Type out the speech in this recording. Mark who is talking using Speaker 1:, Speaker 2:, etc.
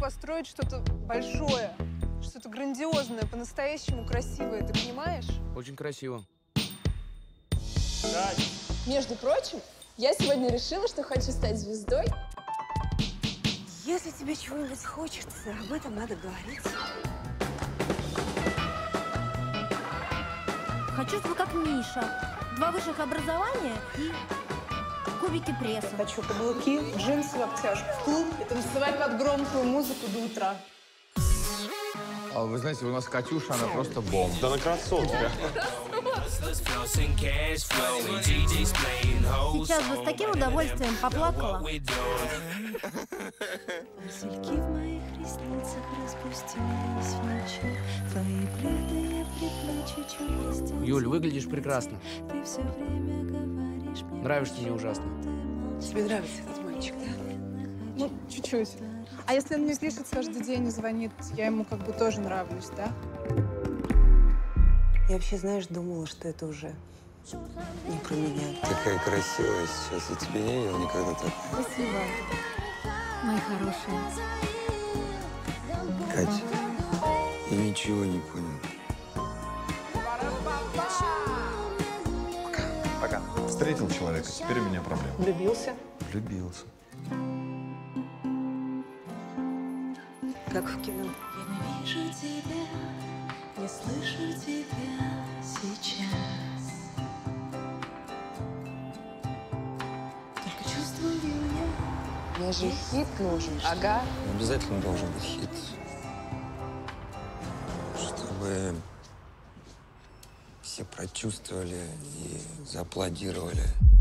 Speaker 1: построить что-то большое, что-то грандиозное, по-настоящему красивое, ты понимаешь?
Speaker 2: Очень красиво.
Speaker 3: Между прочим, я сегодня решила, что хочу стать звездой.
Speaker 4: Если тебе чего-нибудь хочется, об этом надо говорить.
Speaker 5: Хочу, чтобы как Миша. 2 высших образования и кубики пресса.
Speaker 1: Хочу каблуки, джинсы в обтяжку, в клуб и танцевать под громкую музыку до утра.
Speaker 6: А вы знаете, у нас Катюша, она просто бомба.
Speaker 7: Да она красотка.
Speaker 5: Сейчас бы с таким удовольствием поплакала.
Speaker 8: Васильки в моих ресницах распустились в ночи. Твои бледные предплечья чуть.
Speaker 2: Юль, выглядишь прекрасно.
Speaker 8: Ты все время говоришь мне.
Speaker 2: Нравишься мне ужасно.
Speaker 4: Тебе нравится этот мальчик, да?
Speaker 1: Ну, чуть-чуть. А если он мне пишет каждый день и звонит, я ему как бы тоже нравлюсь, да?
Speaker 4: Я вообще, знаешь, думала, что это уже не про меня.
Speaker 9: Такая красивая сейчас. Я тебя не видел никогда так.
Speaker 5: Спасибо, мои хорошие.
Speaker 9: Катя, я ничего не понял.
Speaker 7: Пока. Встретил человека, теперь у меня проблема.
Speaker 1: Влюбился?
Speaker 9: Влюбился.
Speaker 4: Как в кино.
Speaker 8: Я не вижу тебя, не слышу тебя сейчас. Только чувствую я.
Speaker 3: Мне же хит нужен. Ага.
Speaker 9: Обязательно должен быть хит. Чтобы все прочувствовали и зааплодировали.